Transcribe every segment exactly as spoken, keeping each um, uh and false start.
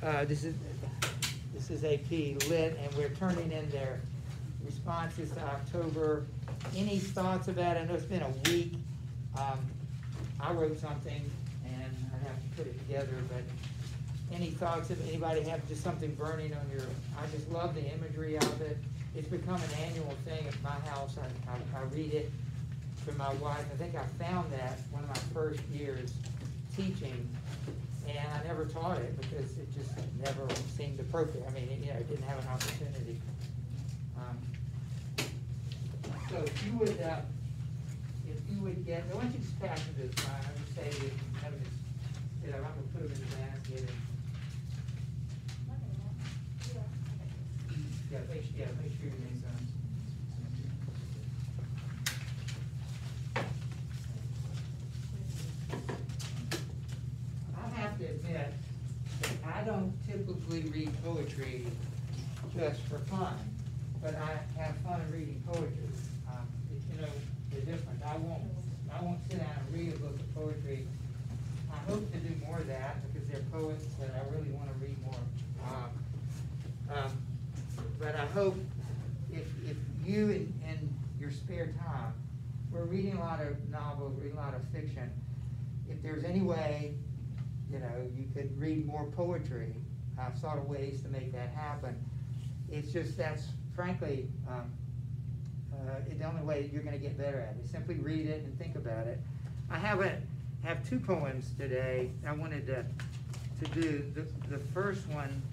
uh, this is, this is A P Lit, and we're turning in their responses to October. Any thoughts about it? I know it's been a week. Um, I wrote something, and I have to put it together, but any thoughts, if anybody have just something burning on your, I just love the imagery of it. It's become an annual thing at my house. I, I, I read it for my wife. I think I found that one of my first years teaching, and I never taught it because it just never seemed appropriate. I mean, it, you know, it didn't have an opportunity. Um, so if you would, uh, if you would get, why don't you just pass them this time? I would say that, have this, you know, I'm gonna put them in the basket. And, yeah, make, yeah, make sure you make some. I have to admit that I don't typically read poetry just for fun, but I have fun reading poetry. Um, it, you know, they're different. I won't, I won't sit down and read a book of poetry. I hope to do more of that because they're poets that I really want to read more. Um, um, but I hope if, if you in, in your spare time, we're reading a lot of novels, reading a lot of fiction. If there's any way, you know, you could read more poetry, I've thought of ways to make that happen. It's just that's frankly um, uh, the only way that you're going to get better at it. Simply read it and think about it. I have a, have two poems today I wanted to to do. The, the first one,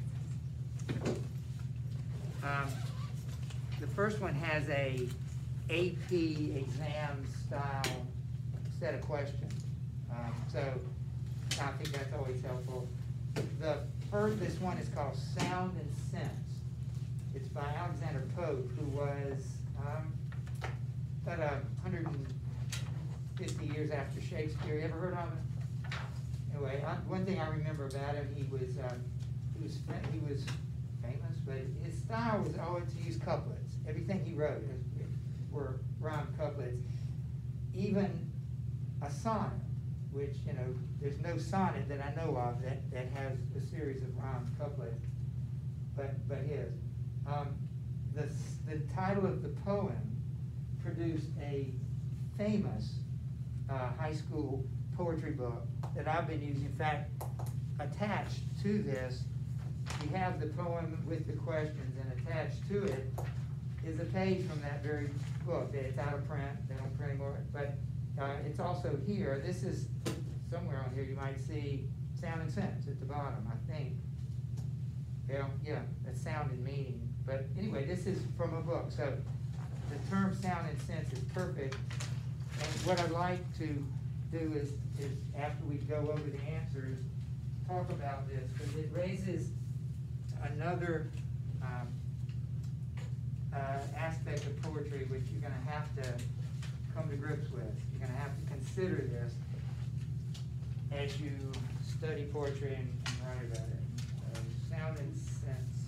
um, the first one has a A P exam style set of questions. Um, so I think that's always helpful. The first, this one is called Sound and Sense. It's by Alexander Pope, who was um, about a hundred fifty years after Shakespeare. You ever heard of him? Anyway, I, one thing I remember about him, he was um, he was he was famous, but his style was always to use couplets. Everything he wrote is, were rhymed couplets. Even a sonnet, which, you know, there's no sonnet that I know of that, that has a series of rhymed couplets, but but his. Um, the the title of the poem produced a famous uh, high school poetry book that I've been using. In fact, attached to this, you have the poem with the questions, and attached to it is a page from that very book. It's out of print, they don't print anymore, but uh, it's also here. This is somewhere on here, you might see Sound and Sense at the bottom, I think. Well, yeah, that's sound and meaning. But anyway, this is from a book, so the term sound and sense is perfect. And what I'd like to do is, is after we go over the answers, talk about this, because it raises another um, uh, aspect of poetry which you're going to have to come to grips with. You're going to have to consider this as you study poetry and, and write about it. Uh, sound and sense.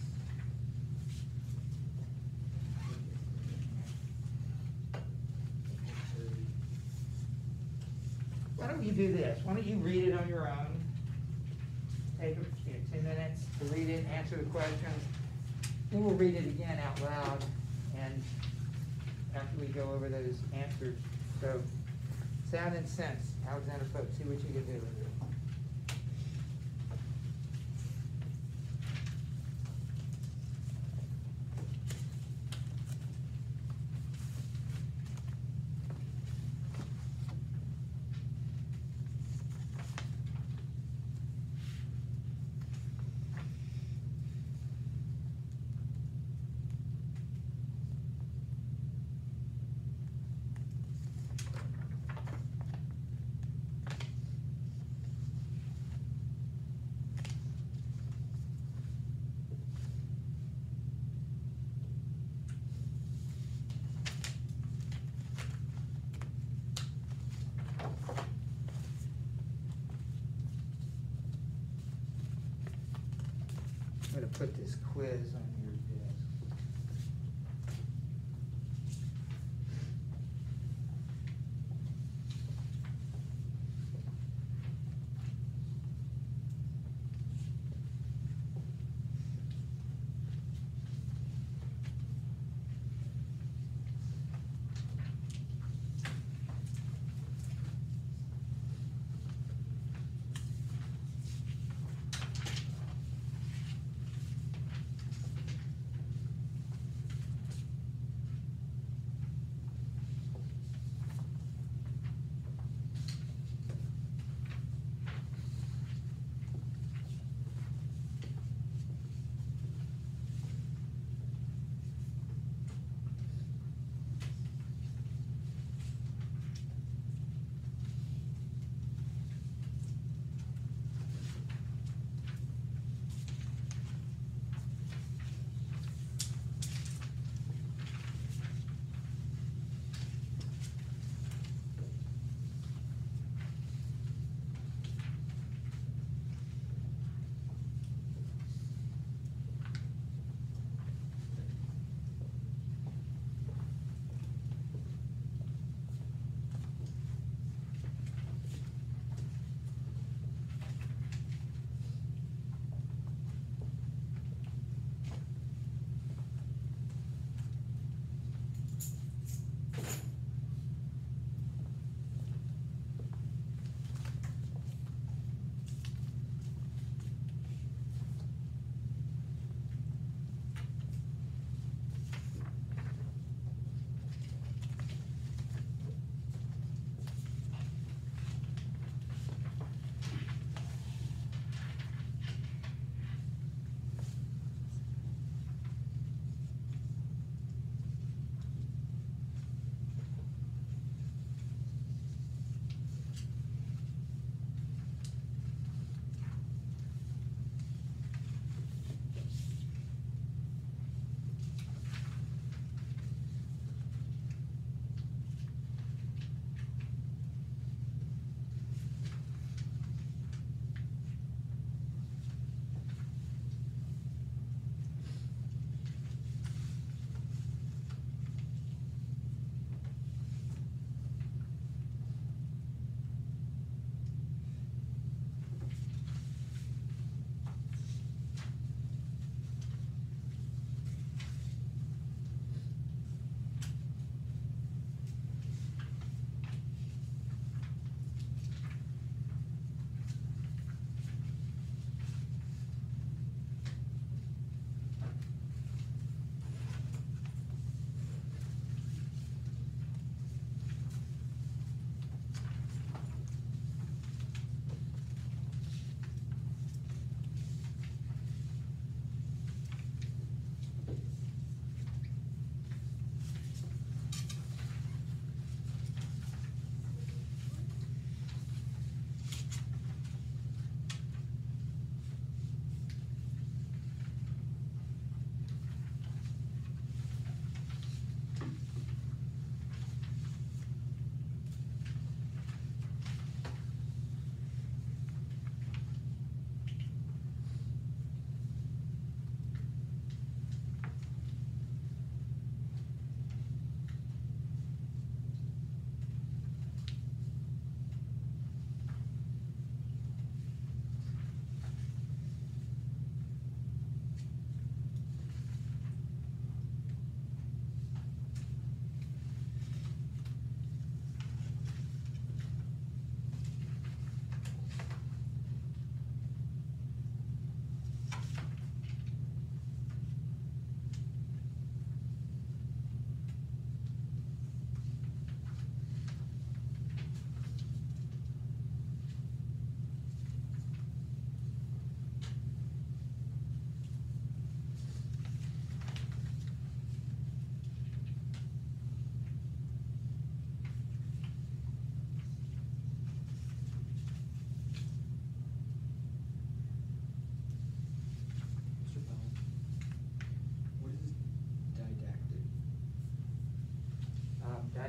Why don't you do this? Why don't you read it on your own? Take you know, ten minutes to read it, answer the questions. Then we'll read it again out loud, and after we go over those answers. So, Sound and Sense, Alexander Pope. See what you can do with it. I'm going to put this quiz on your desk.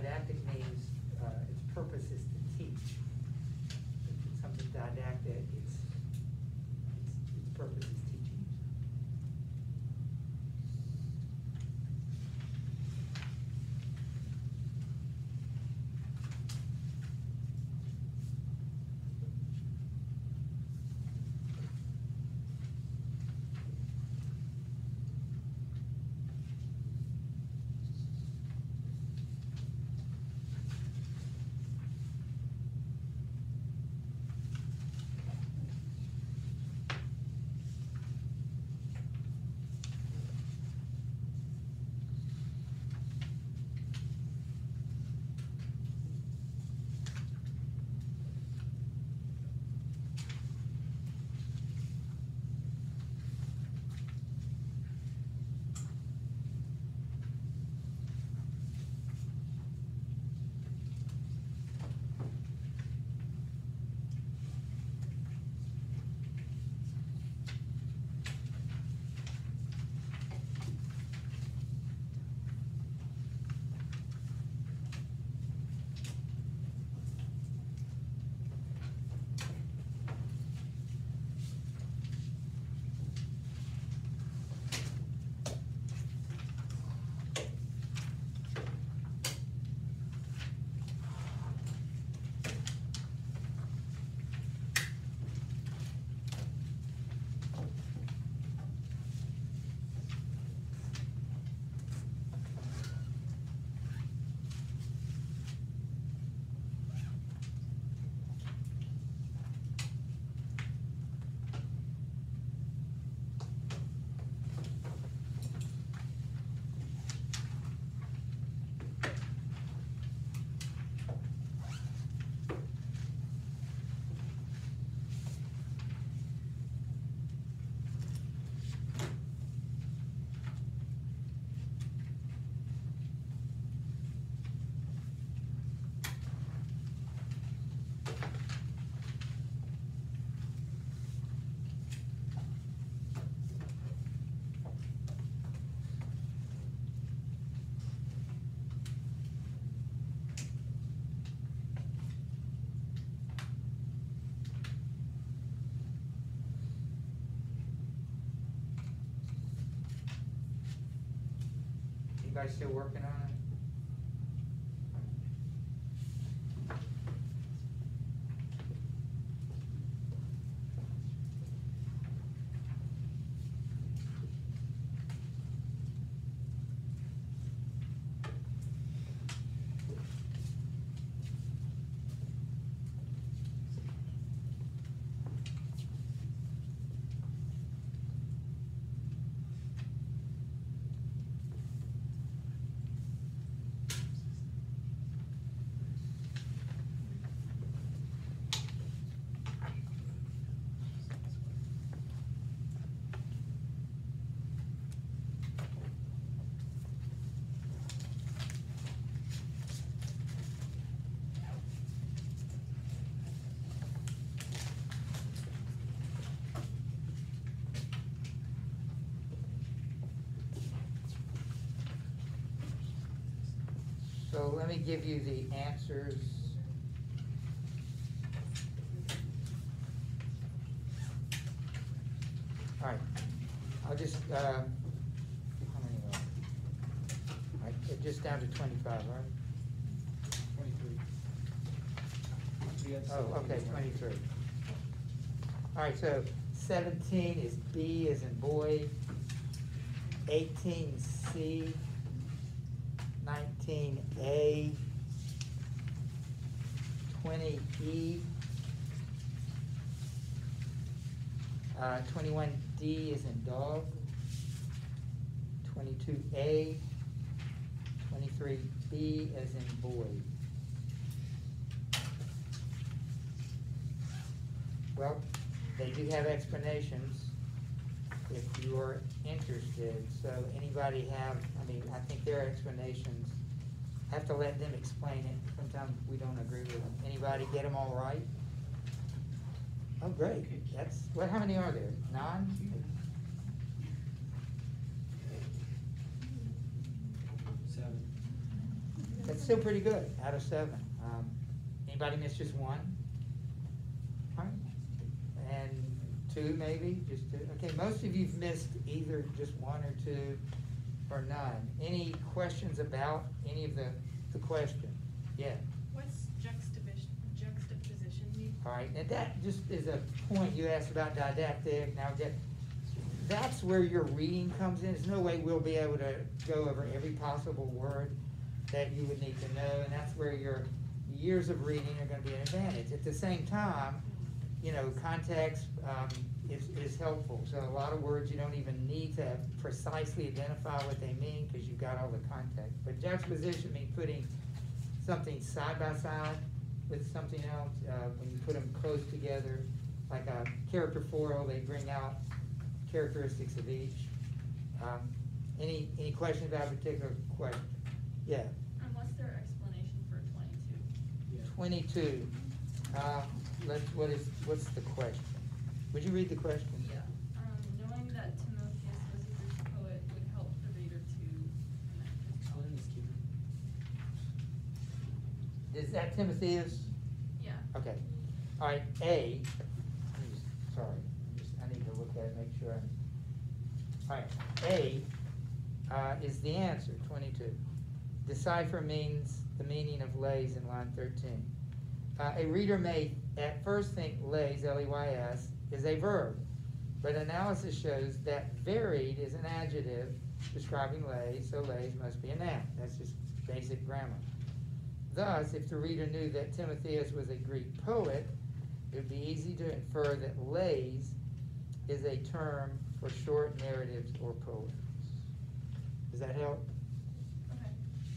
didactic means, uh, its purpose is to teach. If it's something didactic, it's, its, its purpose is teaching. You guys still working on it? So let me give you the answers. All right, I'll just, uh, how many are? All right, it just down to twenty-five, right? twenty-three. Oh, okay, twenty-three. All right, so seventeen is B as in boy, eighteen C, nineteen A, twenty E, uh, twenty-one D is in dog, twenty-two A, twenty-three B as in boy. Well, they do have explanations if you are interested. So anybody have, I mean, I think their explanations, have to let them explain it. Sometimes we don't agree with them. Anybody get them all right? Oh, great. That's, what, how many are there? Nine? Seven. That's it's still pretty good out of seven. Um, anybody miss just one? All right. And two maybe, just two. Okay, most of you've missed either just one or two or none. Any questions about any of the, the question? Yeah. What's juxtaposition, juxtaposition mean? All right, and that just is a point you asked about didactic. Now, that, that's where your reading comes in. There's no way we'll be able to go over every possible word that you would need to know, and that's where your years of reading are going to be an advantage. At the same time, you know, context um, is, is helpful. So a lot of words you don't even need to precisely identify what they mean because you've got all the context. But juxtaposition means putting something side by side with something else. Uh, when you put them close together, like a character foil, they bring out characteristics of each. Um, any any questions about a particular question? Yeah. And what's their explanation for twenty-two? Yeah. Twenty-two. Uh, let's. What is? What's the question? Would you read the question? Yeah. Um, knowing that Timotheus was a Greek poet would help the reader to connect his I'll thoughts. just keep it. Is that Timotheus? Yeah. Okay. All right. A. I'm just- Sorry. I'm just, I need to look at it, make sure. I'm, all right. A uh, is the answer. Twenty-two. Decipher means the meaning of lays in line thirteen. Uh, a reader may at first think lays, L E Y S, is a verb, but analysis shows that varied is an adjective describing lays, so lays must be a noun. That's just basic grammar. Thus, if the reader knew that Timotheus was a Greek poet, it would be easy to infer that lays is a term for short narratives or poems. Does that help? Okay.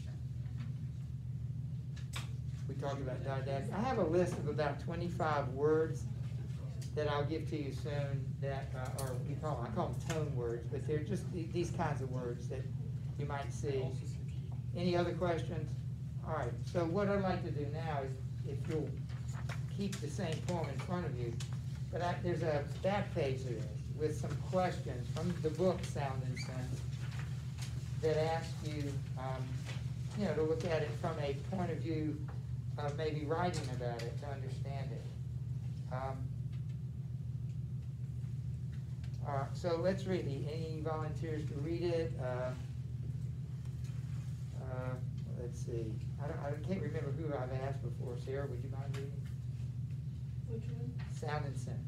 We talked about didactic. I have a list of about twenty-five words that I'll give to you soon that uh, are, we call them, I call them tone words, but they're just th- these kinds of words that you might see. Any other questions? All right, so what I'd like to do now is, if you'll keep the same poem in front of you, but I, there's a back page of this with some questions from the book Sound and Sense that ask you, um, you know, to look at it from a point of view of maybe writing about it to understand it. Um, all right, so let's read it. Any volunteers to read it? Uh, uh, let's see. I, don't, I can't remember who I've asked before. Sarah, would you mind reading? Which one? Sound and Sense.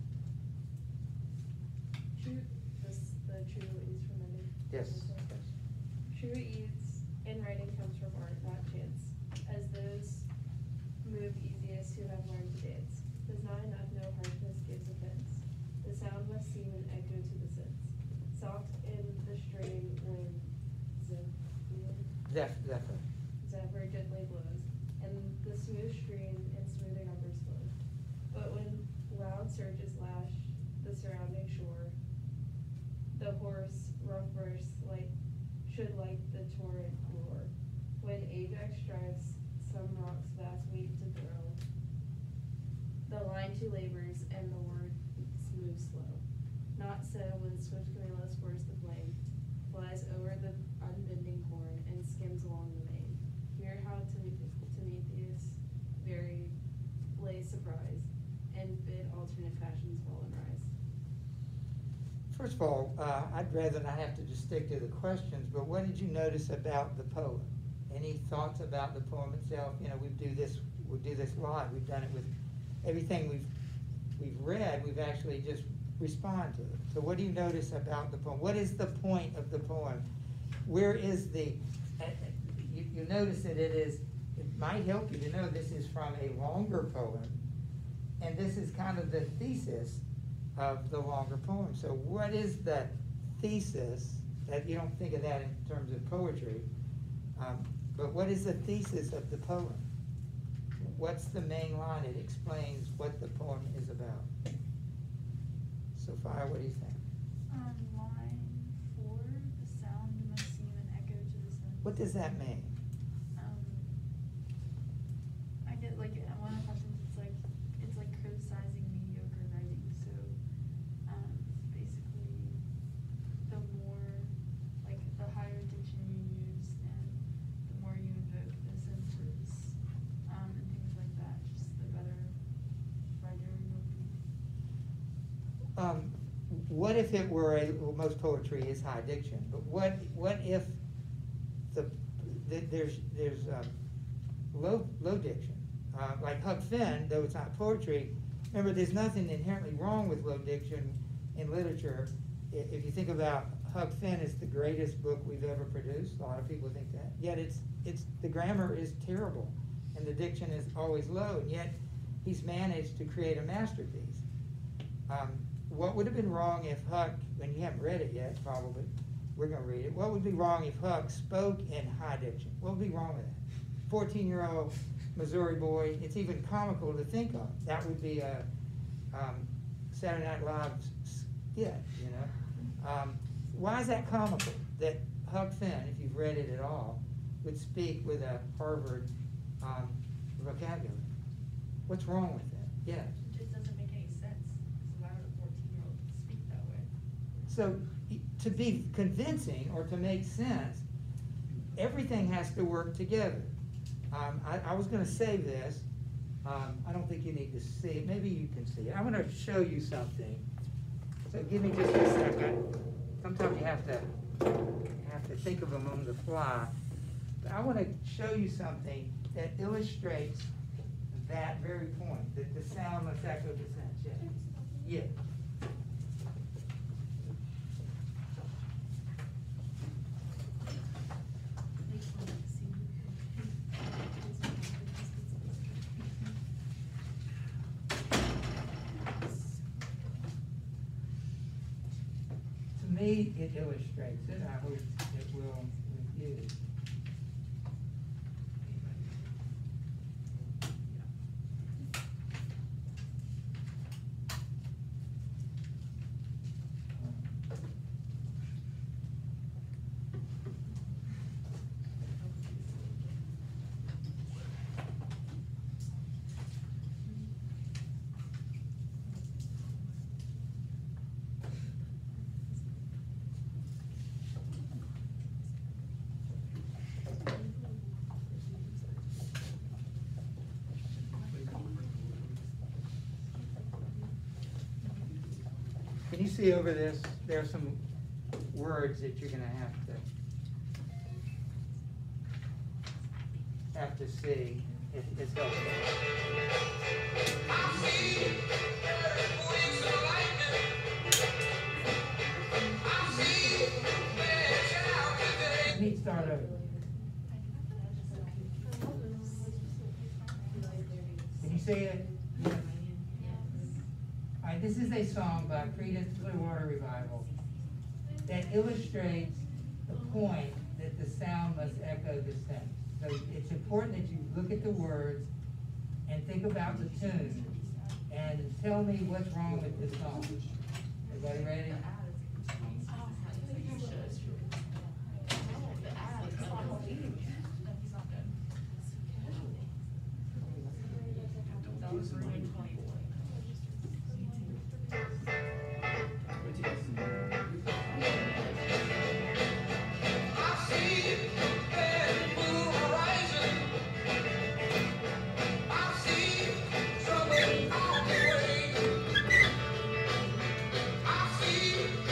True, this, the true ease from writing. Yes. True ease in writing comes from art, not chance, as those move easiest who have learned to dance. Does not enough, no harshness gives offense. The sound must seem an echo to the sense. Soft in the string when zephyr, Zeph, Zephyr. zephyr gently blows, and the smooth stream in smoother numbers flow. But when loud surges lash the surrounding shore, the hoarse, rough verse like should like the torrent roar. When Ajax drives some rock's vast weight to throw, the line too labors and the word moves slow. Not so when swift Camilla scores the flame, flies over the unbending horn and skims along the main. Hear how Timotheus very lays surprise, and bid alternate passions fall and rise. First of all, uh, I'd rather not have to just stick to the questions, but what did you notice about the poem? Any thoughts about the poem itself? You know, we do this, we do this live. We've done it with everything we've we've read. We've actually just respond to it. So, what do you notice about the poem? What is the point of the poem? Where is the? Uh, you, you notice that it is. It might help you to know this is from a longer poem, and this is kind of the thesis of the longer poem. So what is the thesis? That you don't think of that in terms of poetry, um, but what is the thesis of the poem? What's the main line? It explains what the poem is about. Sophia, what do you think? Um, line four, the sound must seem an echo to the sense. What does that mean? Um, I get like, in one of the questions, it's like, it's like criticizing mediocre writing, so, um, basically, the more, like, the higher diction you use and the more you invoke the sense um, what if it were a, well, most poetry is high diction, but what, what if the, the there's, there's, um, low, low diction? Uh, like Huck Finn, though it's not poetry, remember, there's nothing inherently wrong with low diction in literature. I- If you think about Huck Finn, it's the greatest book we've ever produced. A lot of people think that. Yet it's, it's, the grammar is terrible, and the diction is always low, and yet he's managed to create a masterpiece. Um, what would have been wrong if Huck, and you haven't read it yet, probably, we're gonna read it, what would be wrong if Huck spoke in high diction? What would be wrong with that? fourteen-year-old Missouri boy, it's even comical to think of. That would be a um, Saturday Night Live skit, you know? Um, why is that comical? That Huck Finn, if you've read it at all, would speak with a Harvard um, vocabulary. What's wrong with that? Yes. It just doesn't make any sense, because why would a fourteen-year-old speak that way? So y- to be convincing or to make sense, everything has to work together. Um, I, I was gonna save this. Um, I don't think you need to see it. Maybe you can see it. I'm gonna show you something. So give me just a second. Sometimes you have to have to think of them on the fly. But I want to show you something that illustrates that very point, that the sound must echo the sense. Yeah. Yeah. To me, it illustrates it. I hope it will with you. Can you see over this? There are some words that you're gonna have to have to see. It, it's helpful. Let me start over. Can you see it? All right, this is a song by Creedence Clearwater Revival that illustrates the point that the sound must echo the sense. So it's important that you look at the words and think about the tune and tell me what's wrong with this song. Everybody ready? I see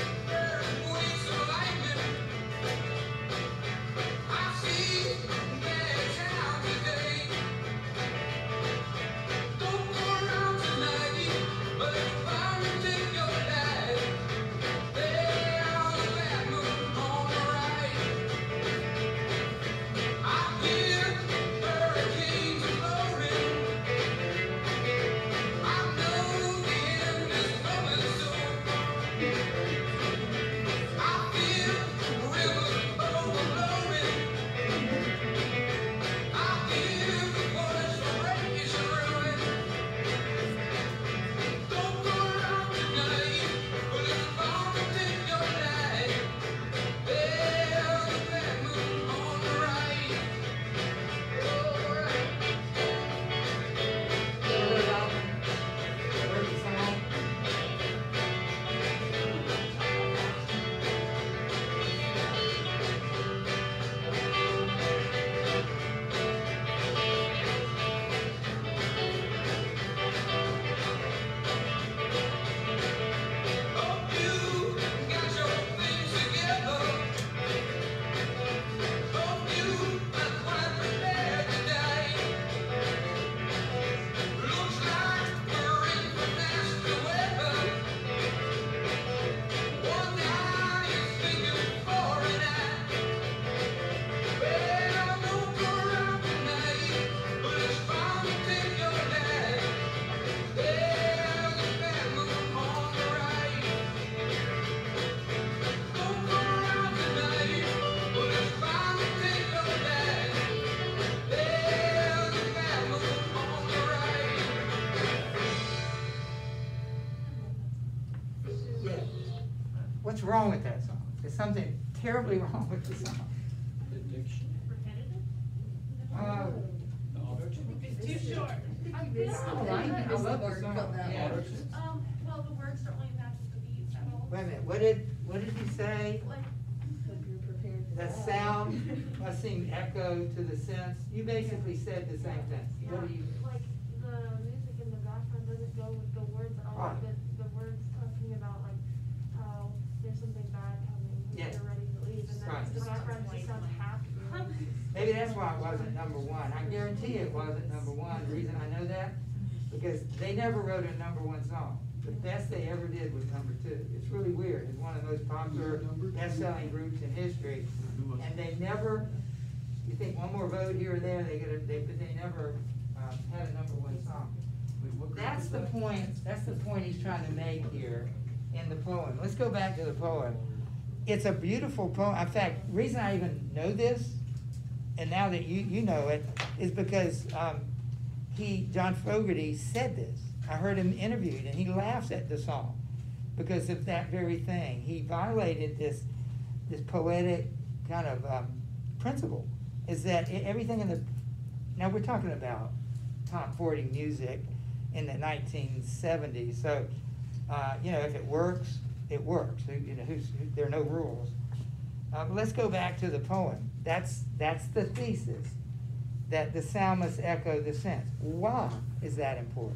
What's wrong with that song? There's something terribly wrong with the song. The diction. Uh, The auto-tune. It's too short. I like it. I love the song. Yeah. Auto-tune. Um, well, the words don't really match with the beat at all. Wait a minute, what did, what did he say? Like, Hope you're prepared for The that. sound must seem echo to the sense. You basically said the same thing. What do you? Like, the music in the background doesn't go with the words at all, Right. but the words talking about like how there's something bad coming, Yeah. and they're ready to leave, and Right. then the background just sounds happy. Maybe that's why it wasn't number one. I guarantee it wasn't number one. The reason I know that, because they never wrote a number one song. The best they ever did was number two. It's really weird. It's one of the most popular best-selling groups in history. And they never, you think one more vote here or there, they get a, they, but they never, um, had a number one song. That's the point, that's the point he's trying to make here in the poem. Let's go back to the poem. It's a beautiful poem. In fact, the reason I even know this, and now that you, you know it, is because, um, he, John Fogerty said this. I heard him interviewed, and he laughs at the song because of that very thing. He violated this, this poetic kind of, um, principle, is that e- everything in the, now we're talking about top forty music in the nineteen seventies, so, uh, you know, if it works, it works. Who- You know, who's, who- there are no rules. Uh, but let's go back to the poem. That's, that's the thesis, that the sound must echo the sense. Why is that important?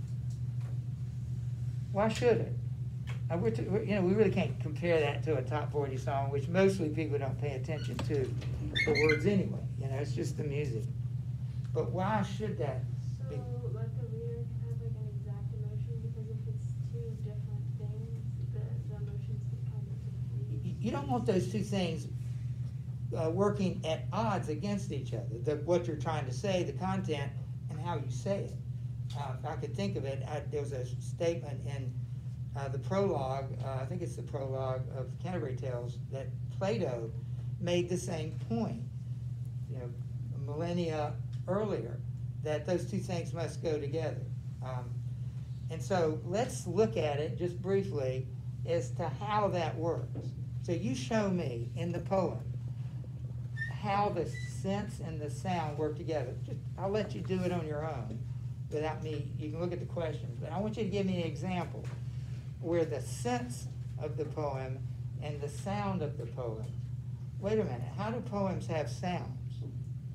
Why should it? Uh, we're, t- we're- you know, we really can't compare that to a top forty song, which mostly people don't pay attention to the words anyway. You know, it's just the music. But why should that So, be? like, the reader can have like an exact emotion, because if it's two different things, the, the emotions get kind of You, confused. you don't want those two things uh, working at odds against each other. The, what you're trying to say, the content, and how you say it. Uh, if I could think of it, I, there was a statement in uh, the prologue, uh, I think it's the prologue of Canterbury Tales, that Plato made the same point, you know, millennia earlier, that those two things must go together. Um, and so let's look at it just briefly as to how that works. So you show me in the poem how the sense and the sound work together. Just, I'll let you do it on your own without me. You can look at the questions, but I want you to give me an example where the sense of the poem and the sound of the poem. Wait a minute, how do poems have sounds?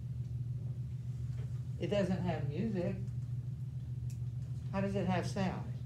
It doesn't have music. How does it have sounds?